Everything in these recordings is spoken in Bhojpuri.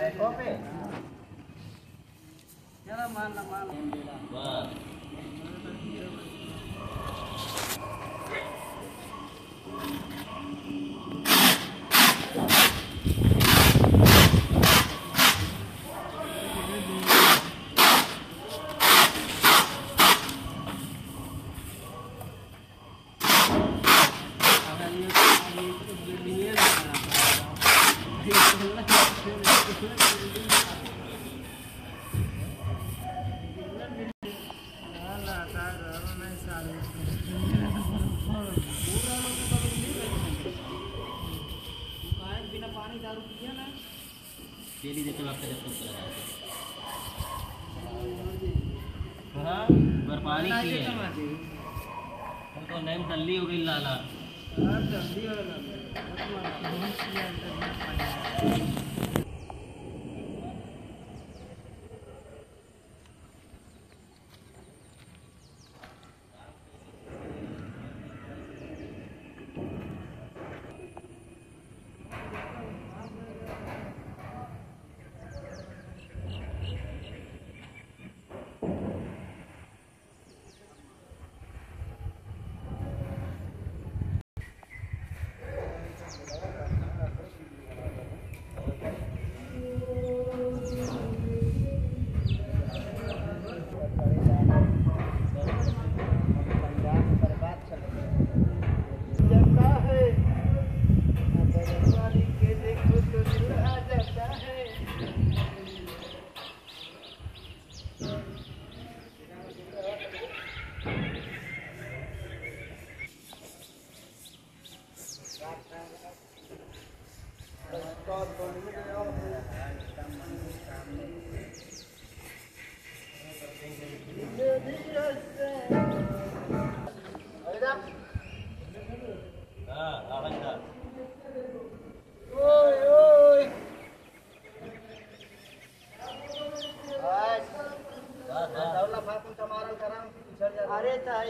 Kopi. Jangan malam-malam. Wah. Jadi dia telah kerja putra. हाँ बर्फानी की है हमको नैम दल्ली हो गई लाला अरे ताई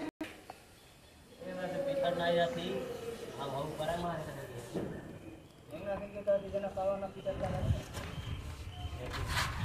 ये वैसे पिछड़ नहीं जाती हम ऊपर है मारे enggak kita di sana kawan kita